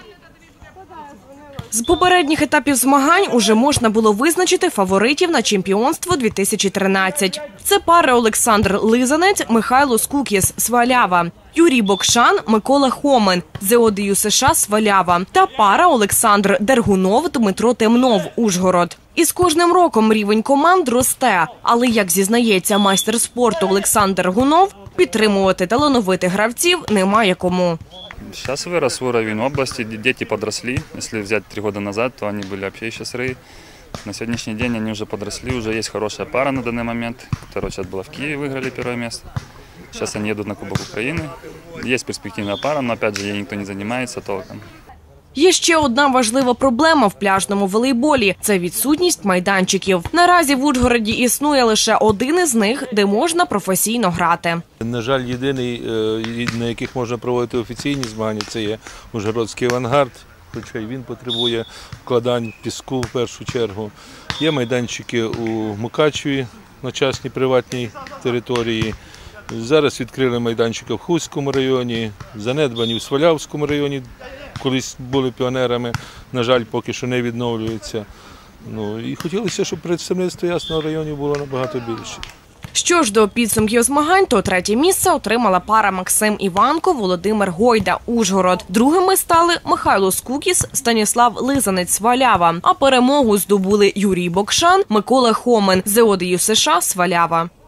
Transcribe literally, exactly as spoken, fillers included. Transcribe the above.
З попередніх етапів змагань уже можна було визначити фаворитів на чемпіонство дві тисячі тринадцять. Це пари Олександр Лизанець, Михайло Скукіс, Свалява, Юрій Бокшан, Микола Хомин, Зеодію США, Свалява та пара Олександр Дергунов, Дмитро Темнов, Ужгород. І з кожним роком рівень команд росте, але, як зізнається майстер спорту Олександр Гунов, підтримувати талановитих гравців немає кому. Сейчас вырос уровень области, дети подросли. Если взять три года назад, то они были вообще еще сырые. На сегодняшний день они уже подросли, уже есть хорошая пара на данный момент, которая сейчас была в Киеве, выиграли первое место. Сейчас они едут на Кубок Украины. Есть перспективная пара, но опять же ей никто не занимается толком. Є ще одна важлива проблема в пляжному волейболі – це відсутність майданчиків. Наразі в Ужгороді існує лише один із них, де можна професійно грати. На жаль, єдиний, на яких можна проводити офіційні змагання, це є Ужгородський авангард, хоча й він потребує вкладань піску в першу чергу. Є майданчики у Мукачеві на частній приватній території. Зараз відкрили майданчики в Хуському районі, занедбані в Свалявському районі, колись були піонерами, на жаль, поки що не відновлюються. Ну, і хотілося, щоб представництво Ясного району було набагато більше. Що ж до підсумків змагань, то третє місце отримала пара Максим Іванко, Володимир Гойда, Ужгород. Другими стали Михайло Скукіс, Станіслав Лизанець, Свалява. А перемогу здобули Юрій Бокшан, Микола Хомин, Зеодію США, Свалява.